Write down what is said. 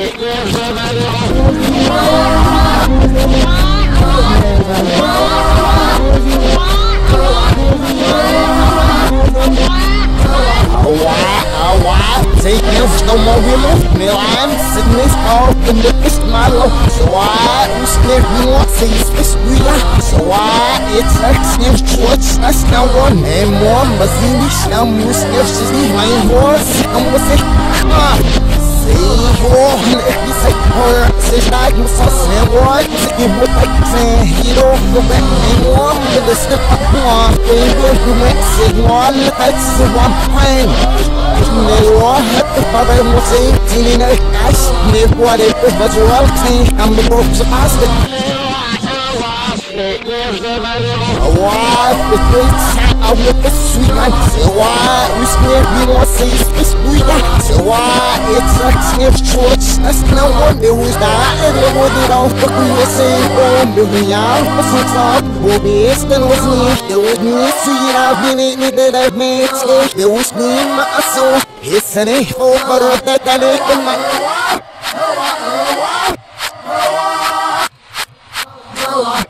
Take this no more real now I'm sitting this off and it's my low. So I was there you want to see this we are. So I it's like sniff shorts that's now one and more mazini now most of she's my horse I'm with it see you say her say like no say what you would like say you don't go back and warm to the step up one they will make say one that's the one thing Never had the father was 18 in a cash. Never what it was, but you're out. I'm the ropes of past it. A wife with great sound with the sweet life. So why we scared we want to say it's sweet life. So why it's like sniff shorts. That's no one there was not. And they would it all. But we were saying, oh, we are for some talk. We'll be still was me. There was me. See it out. We need that I've made. There was me in my soul. It's an info for that I live in my